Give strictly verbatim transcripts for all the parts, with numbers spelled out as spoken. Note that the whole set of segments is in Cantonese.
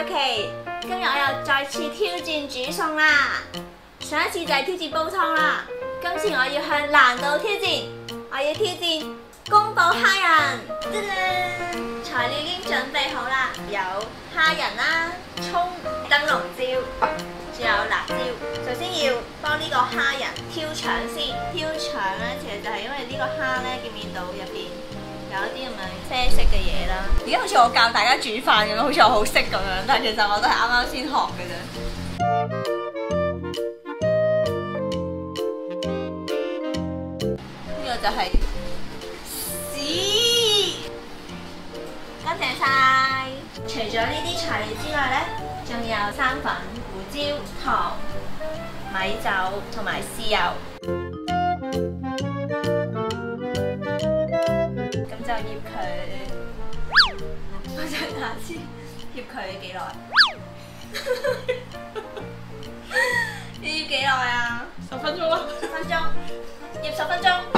係琪，今日我又再次挑戰煮餸啦。上一次就係挑戰煲湯啦，今次我要向難度挑戰，我要挑戰宮保蝦仁。噔噔，材料已經準備好啦，有蝦仁啦、葱、燈籠椒，仲有辣椒。首先要幫呢個蝦仁挑腸先，挑腸咧其實就係因為呢個蝦咧見唔見到入邊有一啲咁樣啡色嘅嘢啦。而家好似我教大家煮飯咁樣，好似我好識咁樣，但係其實我都係啱啱先學嘅啫。呢個就係屎，乾淨晒。除咗呢啲材料之外咧，仲有生粉、胡椒、糖、米酒同埋豉油。咁就醃佢，我想睇下先，醃佢幾耐？要醃幾耐啊？ 十分鐘啦， 十分鐘，醃十分鐘。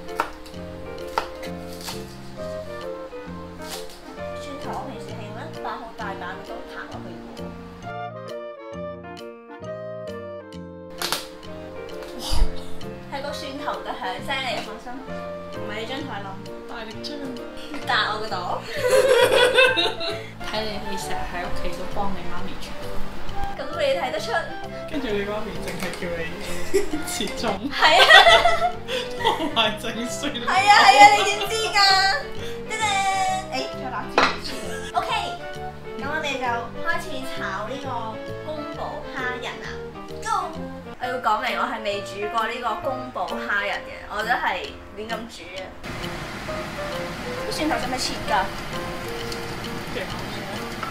蒜頭我平時係用一把好大把嘅刀拍落去嘅。係個蒜頭嘅響聲嚟，放心。唔係你張台冧。 大力張， 搭我個度。 睇你你成日喺屋企都幫你媽咪煮， 咁你睇得出？ 跟住你媽咪淨係叫你切粽， 係啊， 同埋整蒜。 係啊係啊，你點知㗎？噔噔，誒，再辣椒。OK， 咁我哋就開始炒呢個宮保蝦仁啦。Go！ 我要講明，我係未煮過呢個宮保蝦仁嘅，我都係亂咁煮嘅。啲蒜頭使唔使切㗎？ 幾好食。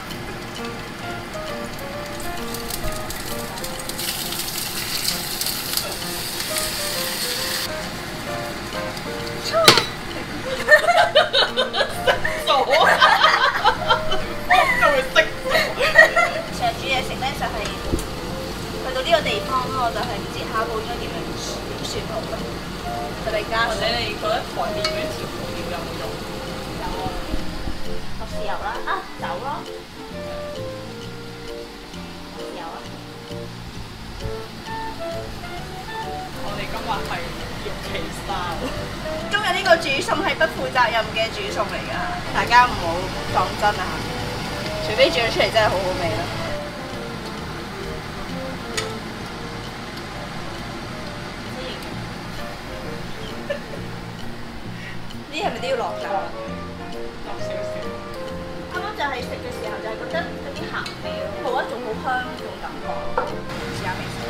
傻啊！我就會識成日煮嘢食咧，就係去到呢個地方咯，我就係唔知下一步應該點樣點算好咯。特別加或者你覺得台面嗰啲調味料有冇用？ 有啊，落豉油啦，啊酒咯，落豉油啊。 我哋今日係玉琪 style。 今日呢個煮餸係不負責任嘅煮餸嚟㗎，大家唔好當真啊！除非煮咗出嚟真係好好味啦。呢啲係咪都要落㗎？ 落少少。 啱啱就係食嘅時候就係覺得有啲鹹味咯，冇一種好香嗰種感覺。試下味先。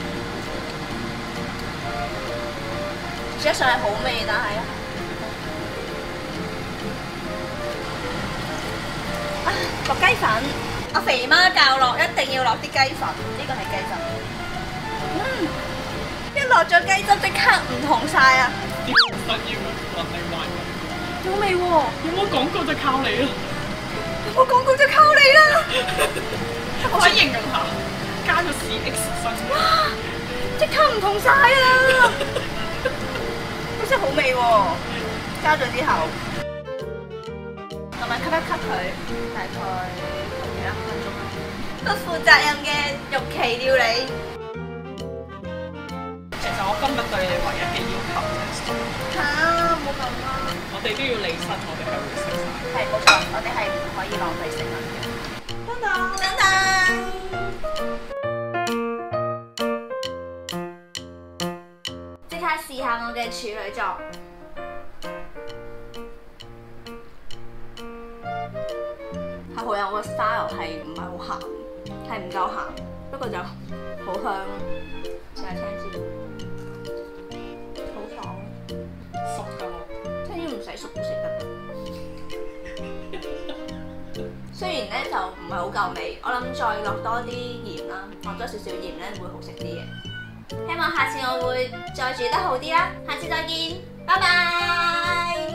煮得上係好味，但係啊落雞粉，我肥媽教落一定要落啲雞粉，呢個係雞汁。嗯，一落咗雞汁即刻唔同晒啊！ 啲實驗運定壞運？ 好味喎！ 有冇廣告就靠你啦！ 有冇廣告就靠你啦！ 我想形容下，加咗 C X 身。 哇！即刻唔同晒啊！真係好味喎！加咗之後，同埋吸一吸佢，大概幾多分鐘啊？不負責任嘅玉琪料理。 其實我今日對你唯一嘅要求就係嚇，冇咁啦。 我哋都要理身，我哋係會食晒。 係冇錯，我哋係唔可以浪費食物嘅。等等，等等。即刻試下我嘅處女作。係好有我個 style，係唔係好鹹，係唔夠鹹，不過就好香。試下青椒，好爽。 熟㗎喎。 青椒唔使熟都食得。雖然咧就唔係好夠味，我諗再落多啲鹽啦，落多少少鹽咧會好食啲嘅。希望下次我會再煮得好啲啦，下次再見，拜拜。